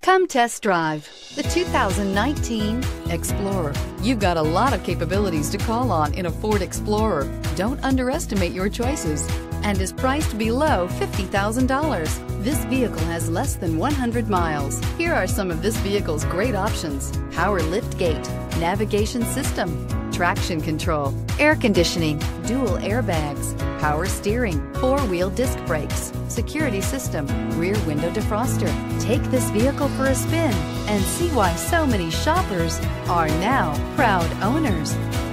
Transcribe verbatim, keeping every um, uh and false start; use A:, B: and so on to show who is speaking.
A: Come test drive the two thousand nineteen Explorer. You've got a lot of capabilities to call on in a Ford Explorer. Don't underestimate your choices, and is priced below fifty thousand dollars. This vehicle has less than one hundred miles. Here are some of this vehicle's great options: power liftgate, navigation system, traction control, air conditioning, dual airbags, power steering, four-wheel disc brakes, security system, rear window defroster. Take this vehicle for a spin and see why so many shoppers are now proud owners.